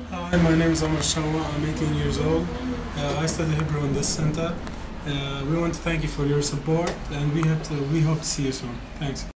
Hi, my name is Omar. I'm 18 years old. I study Hebrew in this center. We want to thank you for your support, and we hope to see you soon. Thanks.